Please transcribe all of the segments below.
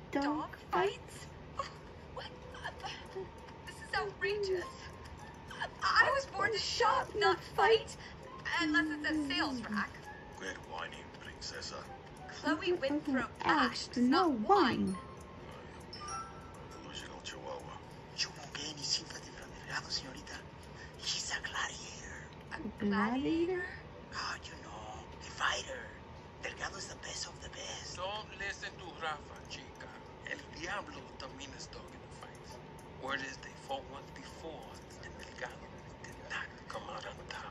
Dog fights? What? This is outrageous. I was born to shop, not fight. Unless it's a sales rack. Quit whining, princesa. Chloe Winthrop Ash does not whine. Delusional chihuahua. You won't get any sympathy from Delgado, señorita. He's a gladiator. A gladiator? God, you know, a fighter. Delgado is the best of the best. Don't listen to Rafa, chica. El Diablo también is dog in the fights. Word is they fought once before, and Delgado did not come out on top.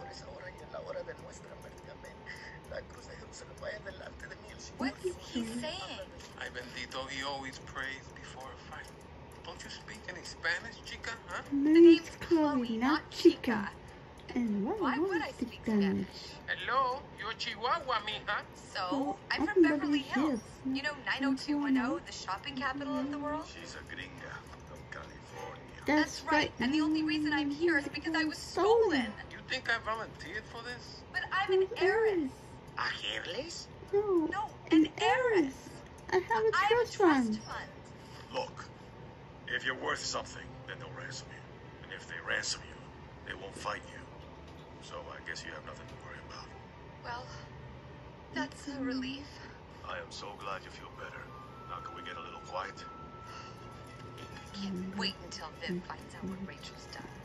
What's he saying? Ay bendito, he always prays before a fight. Don't you speak any Spanish, chica, huh? The name's Chloe, not Chica. And why would I speak Spanish? Hello, you're Chihuahua, mija. So, I'm from Beverly Hills. You know 90210, the shopping capital of the world? She's a gringa from California. That's right, and the only reason I'm here is because I was stolen. You think I volunteered for this? But I'm an heiress. A hairless? No, an heiress. I have a I have a trust trust fund. fund. Look, if you're worth something, then they'll ransom you. And if they ransom you, they won't fight you. So I guess you have nothing to worry about. Well, that's a relief. I am so glad you feel better. Now can we get a little quiet? I can't wait until Viv finds out what Rachel's done.